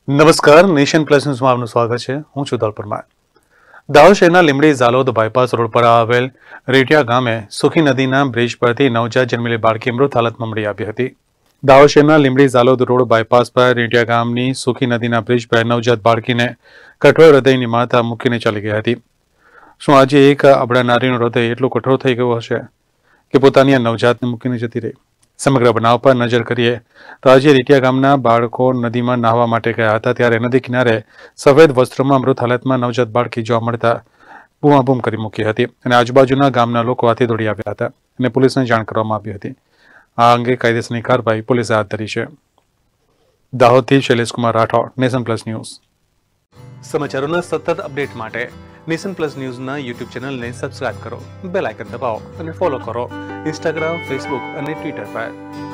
નમસ્કાર, nation plus ન્યૂઝમાં આપનું સ્વાગત છે. હું છું દલ પરમાર. દાહોદ શહેરના લીંબડી ઝાલોદ બાયપાસ રોડ પર આવેલ રેટિયા ગામે સુખી નદીના બ્રિજ પરથી નવજાત જન્મેલી બાળકી મૃત હાલતમાં મળી આવી હતી. દાહોદ શહેરના લીંબડી ઝાલોદ રોડ બાયપાસ પર રેટિયા ગામની સુખી નદીના બ્રિજ પર નવજાત બાળકીને કઠોર હૃદયની માતા મૂકીને ચાલી ગઈ હતી. શું આજે એક અબળા નારીનું હૃદય એટલું કઠોર થઈ ગયું હશે કે પોતાની આ નવજાતને મૂકીને જતી રહી? સમગ્ર બનાવ પર નજર કરીએ તો આજે રેટિયા ગામના બાળકો નદીમાં નાહવા માટે ગયા હતા ત્યારે નદી કિનારે સફેદ વસ્ત્રોમાં મૃત હાલતમાં નવજાત બાળકી જોવા મળતા બૂમાબૂમ કરી મૂકી હતી અને આજુબાજુના ગામના લોકો હાથે દોડી આવ્યા હતા અને પોલીસને જાણ કરવામાં આવી હતી. આ અંગે કાયદેસરની કાર્યવાહી પોલીસે હાથ ધરી છે. દાહોદથી Shaileshkumar Rathod, nation plus news. સમાચારોના સતત અપડેટ માટે નેશન પ્લસ ન્યૂઝના યુટ્યુબ ચેનલને સબસ્ક્રાઇબ કરો, બેલ આઇકન દબાવો અને ફોલો કરો ઇન્સ્ટાગ્રામ, ફેસબુક અને ટ્વિટર પર.